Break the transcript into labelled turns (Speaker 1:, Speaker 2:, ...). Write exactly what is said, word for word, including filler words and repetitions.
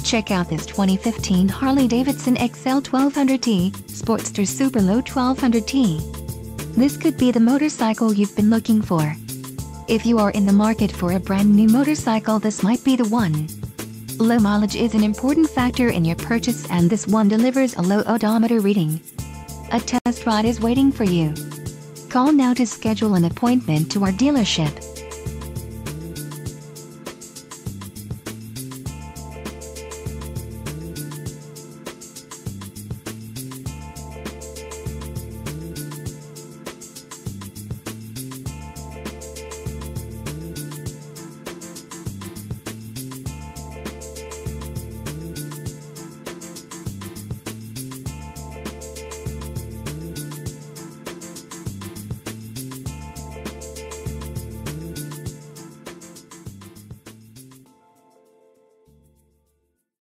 Speaker 1: Check out this twenty fifteen Harley-Davidson X L twelve hundred T, Sportster SuperLow twelve hundred T. This could be the motorcycle you've been looking for. If you are in the market for a brand new motorcycle, this might be the one. Low mileage is an important factor in your purchase, and this one delivers a low odometer reading. A test ride is waiting for you. Call now to schedule an appointment to our dealership.